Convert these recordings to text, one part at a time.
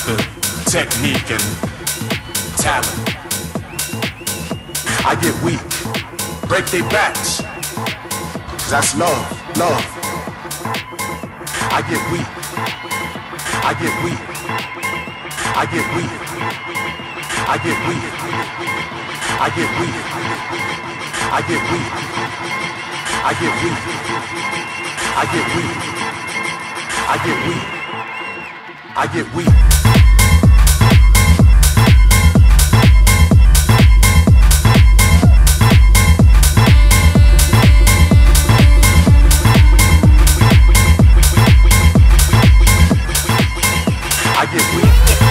the technique and talent, I get weak, break their backs. 'Cause that's love, love. I get weak, I get weak, I get weak, I get weak, I get weak, I get weak, I get weak, I get weak, I get weak, I get weak. I get weak.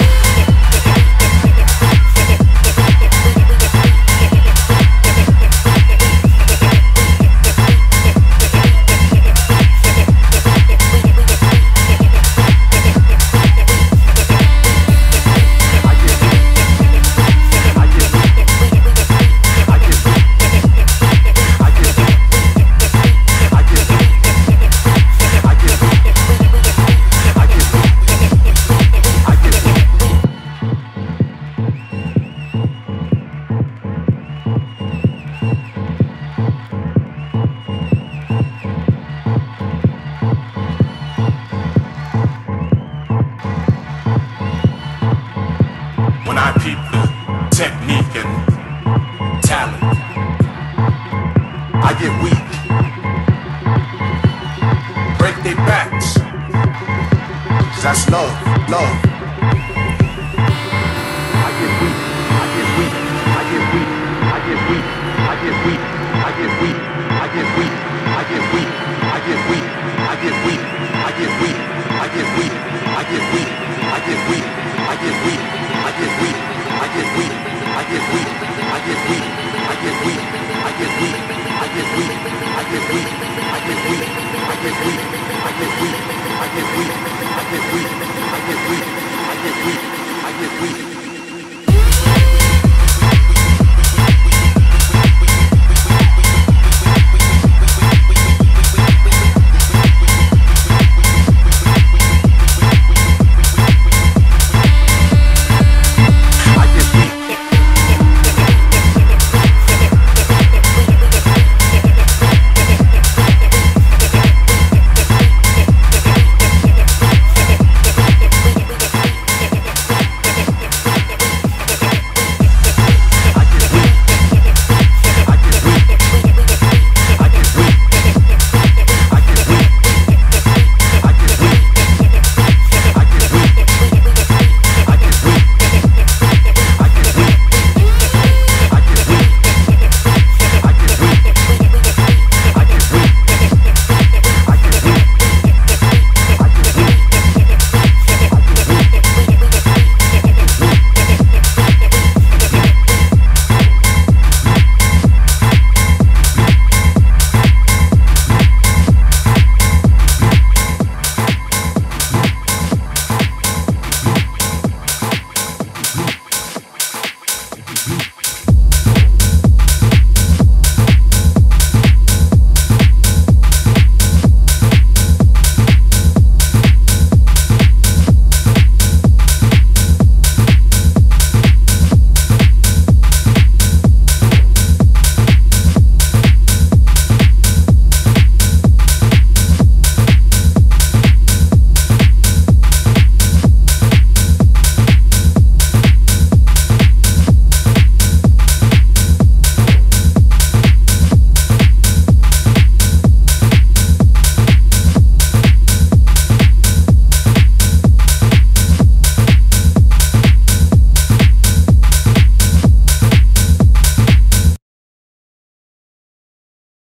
When I peep the technique and talent, I get weak, break their backs. 'Cause that's love, love. I get weak, I get weak, I get weak, I get weak, I get weak, I get weak, I get weak, I get weak, I get weak, I get weak, I get weak, I get weak, I get weak, I get weak, I get weak.